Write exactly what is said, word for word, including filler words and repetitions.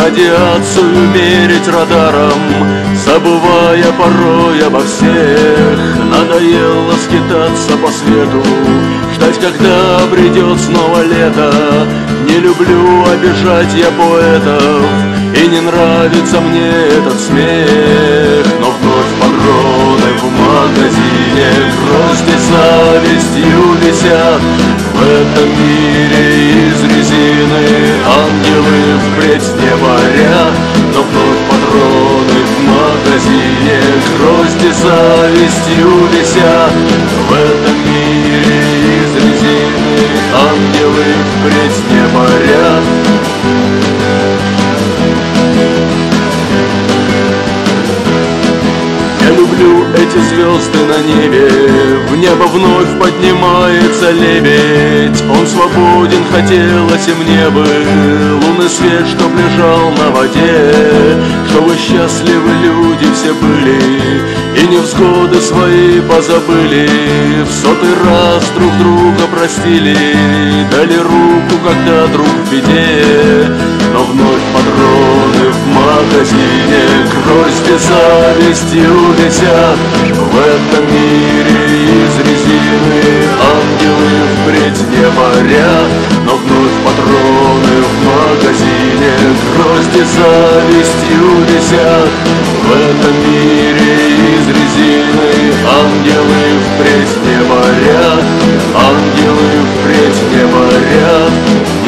радиацию мерить радаром, забывая порой обо всех. Надоело скитаться по свету, ждать, когда придет снова лето. Не люблю обижать я поэтов, и не нравится мне этот смех. Но вновь патроны в магазине грозди завистью висят. В этом мире из резины ангелы впредь не парят. Но вновь патроны в магазине грозди завистью висят. В этом мире из резины ангелы впредь не парят. Я люблю эти звезды на небе, в небо вновь поднимается лебедь. Он свободен, хотелось и мне бы лунный свет, чтоб лежал на воде, чтобы счастливы люди все были и невзгоды свои позабыли. В сотый раз друг друга простили, дали руку, когда друг в беде. Но вновь патроны в магазине грозди завистью висят. В этом мире из резины ангелы впредь не парят. Но вновь патроны в магазине грозди завистью висят. В этом мире из резины ангелы впредь не парят. Ангелы впредь не парят.